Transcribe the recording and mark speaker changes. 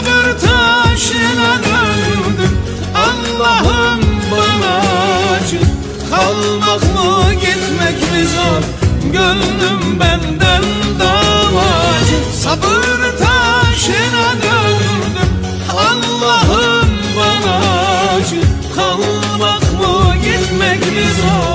Speaker 1: sabır taşına döndüm. Allah'ım bana acı, kalmak mı gitmek mi zor, gönlüm benden davacı. Sabır taşına döndüm. Allah'ım bana acı, kalmak mı gitmek mi zor.